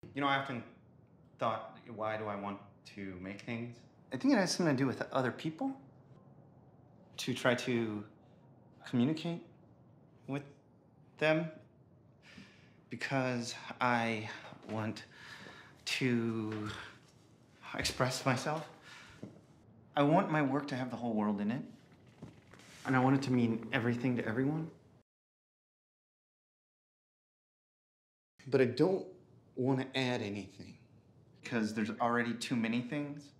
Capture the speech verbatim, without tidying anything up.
You know, I often thought, why do I want to make things? I think it has something to do with other people. To try to communicate with them. Because I want to express myself. I want my work to have the whole world in it. And I want it to mean everything to everyone. But I don't want to add anything. Because there's already too many things.